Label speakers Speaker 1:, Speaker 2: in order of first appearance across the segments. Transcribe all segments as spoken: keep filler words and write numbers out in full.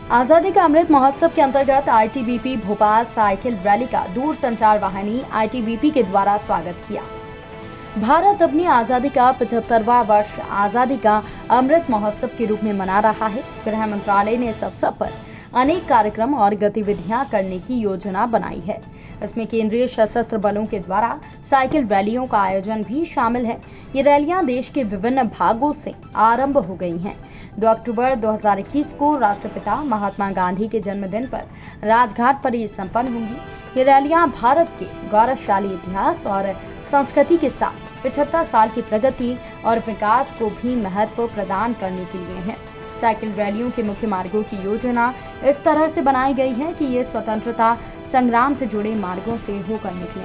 Speaker 1: आजादी का अमृत महोत्सव के अंतर्गत I T B P Bhopal cycle rally का दूर संचार वाहिनी आई टी बी पी के द्वारा स्वागत किया। भारत अपनी आजादी का पचहत्तरवां वर्ष आजादी का अमृत महोत्सव के रूप में मना रहा है। गृह मंत्रालय ने इस अवसर पर अनेक कार्यक्रम और गतिविधियां करने की योजना बनाई है। इसमें केंद्रीय सशस्त्र बलों के द्वारा साइकिल रैलियों का आयोजन भी शामिल है। ये रैलियां देश के विभिन्न भागों से आरंभ हो गई हैं। दो अक्टूबर दो हज़ार इक्कीस को राष्ट्रपिता महात्मा गांधी के जन्मदिन पर राजघाट पर ये संपन्न होंगी। ये रैलियां भारत के गौरवशाली इतिहास और संस्कृति के साथ पचहत्तर साल की प्रगति और विकास को भी महत्व प्रदान करने के लिए हैं। साइकिल रैलियों के मुख्य मार्गों की योजना इस तरह से बनाई गई है कि ये स्वतंत्रता संग्राम से जुड़े मार्गों से होकर निकले।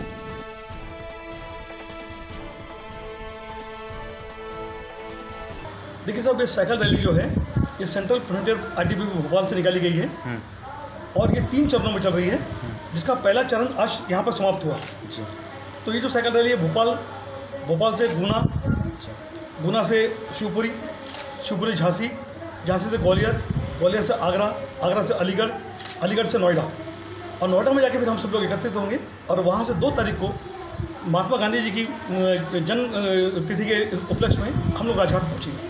Speaker 2: देखिए साहब, ये साइकिल रैली जो है ये central frontier I T B P Bhopal से निकाली गई है और ये तीन चरणों में चल रही है, जिसका पहला चरण आज यहाँ पर समाप्त हुआ। तो ये जो साइकिल रैली है भोपाल भोपाल से गुना, गुना से शिवपुरी, शिवपुरी झांसी, झांसी से ग्वालियर, ग्वालियर से आगरा, आगरा से अलीगढ़, अलीगढ़ से नोएडा और नोएडा में जाके फिर हम सब लोग एकत्रित होंगे और वहाँ से दो तारीख को महात्मा गांधी जी की जन्म तिथि के उपलक्ष्य में हम लोग राजघाट पहुँचेंगे।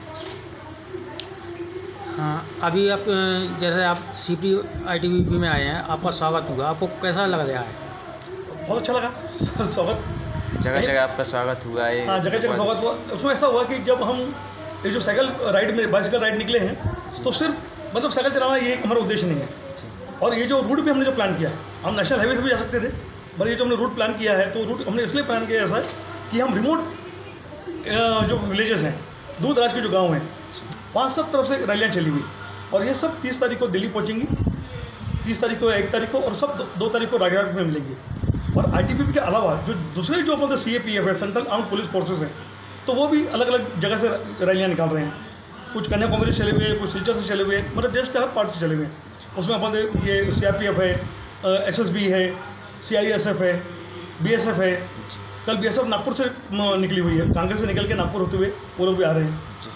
Speaker 3: हाँ, अभी आप जैसे आप C P I T B P में आए हैं, आपका स्वागत हुआ, आपको कैसा लग रहा है?
Speaker 2: बहुत अच्छा लगा स्वागत।
Speaker 4: जगह जगह आपका स्वागत हुआ है।
Speaker 2: हाँ, जगह जगह स्वागत हुआ। उसमें ऐसा हुआ कि जब हम ये जो साइकिल राइड में बाइसिकल राइड निकले हैं तो सिर्फ मतलब साइकिल चलाना ये हमारा उद्देश्य नहीं है। और ये जो रूट भी हमने जो प्लान किया है, हम नेशनल हाईवे से भी जा सकते थे, पर ये जो हमने रूट प्लान किया है तो रूट हमने इसलिए प्लान किया ऐसा है कि हम रिमोट जो विलेजेस हैं, दूर दराज के जो गाँव हैं, पाँच सब तरफ से रैलियाँ चली हुई और ये सब तीस तारीख को दिल्ली पहुँचेंगी, तीस तारीख को एक तारीख को और सब दो, दो तारीख को राजघाट में मिलेंगी। और आई टी बी पी के अलावा जो दूसरे जो अपने सी ए पी एफ है, सेंट्रल आर्म्ड पुलिस फोर्सेस हैं, तो वो भी अलग अलग जगह से रैलियाँ निकाल रहे हैं। कुछ कन्याकुमारी से चले हुए, कुछ सिलचर से चले हुए, मतलब देश के हर पार्ट से चले हुए हैं। उसमें अपने ये सी आर पी एफ है, एस एस बी है, सी आई एस एफ है, बी एस एफ है। कल बी एस एफ नागपुर से निकली हुई है, कांग्रेस से निकल के नागपुर होते हुए वो लोग भी आ रहे हैं।